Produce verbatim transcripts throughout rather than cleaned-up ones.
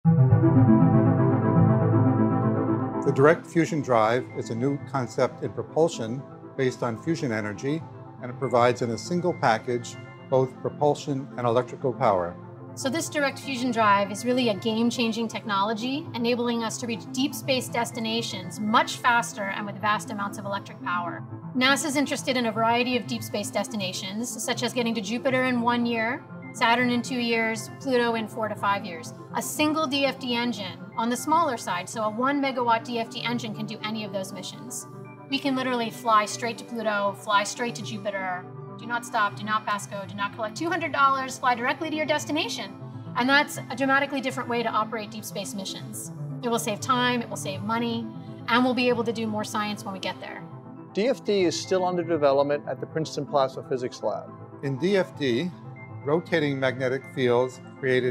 The direct fusion drive is a new concept in propulsion based on fusion energy, and it provides in a single package both propulsion and electrical power. So this direct fusion drive is really a game-changing technology, enabling us to reach deep space destinations much faster and with vast amounts of electric power. NASA's interested in a variety of deep space destinations, such as getting to Jupiter in one year, Saturn in two years, Pluto in four to five years. A single D F D engine on the smaller side, so a one megawatt D F D engine can do any of those missions. We can literally fly straight to Pluto, fly straight to Jupiter, do not stop, do not pass go, do not collect two hundred dollars, fly directly to your destination. And that's a dramatically different way to operate deep space missions. It will save time, it will save money, and we'll be able to do more science when we get there. D F D is still under development at the Princeton Plasma Physics Lab. In D F D, rotating magnetic fields created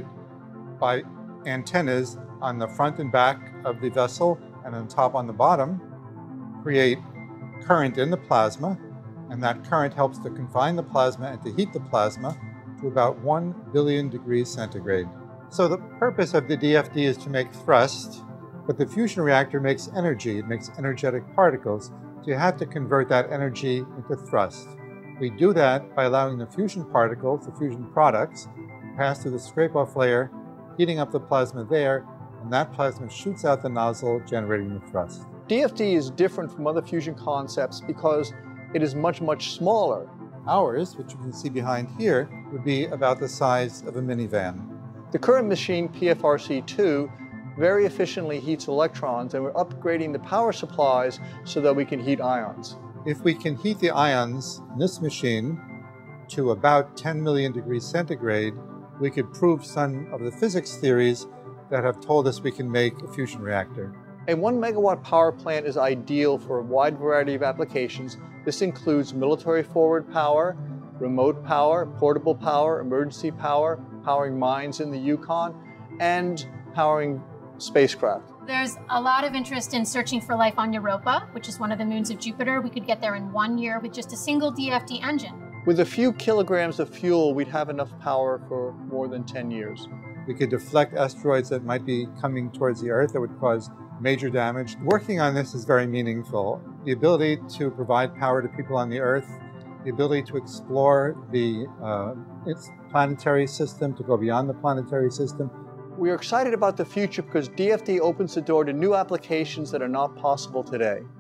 by antennas on the front and back of the vessel and on top on the bottom create current in the plasma, and that current helps to confine the plasma and to heat the plasma to about one billion degrees centigrade. So the purpose of the D F D is to make thrust, but the fusion reactor makes energy, it makes energetic particles, so you have to convert that energy into thrust. We do that by allowing the fusion particles, the fusion products, to pass through the scrape-off layer, heating up the plasma there, and that plasma shoots out the nozzle, generating the thrust. D F D is different from other fusion concepts because it is much, much smaller. Ours, which you can see behind here, would be about the size of a minivan. The current machine, P F R C two, very efficiently heats electrons, and we're upgrading the power supplies so that we can heat ions. If we can heat the ions in this machine to about ten million degrees centigrade, we could prove some of the physics theories that have told us we can make a fusion reactor. A one megawatt power plant is ideal for a wide variety of applications. This includes military forward power, remote power, portable power, emergency power, powering mines in the Yukon, and powering spacecraft. There's a lot of interest in searching for life on Europa, which is one of the moons of Jupiter. We could get there in one year with just a single D F D engine. With a few kilograms of fuel, we'd have enough power for more than ten years. We could deflect asteroids that might be coming towards the Earth that would cause major damage. Working on this is very meaningful. The ability to provide power to people on the Earth, the ability to explore the uh, its planetary system, to go beyond the planetary system. We are excited about the future because D F D opens the door to new applications that are not possible today.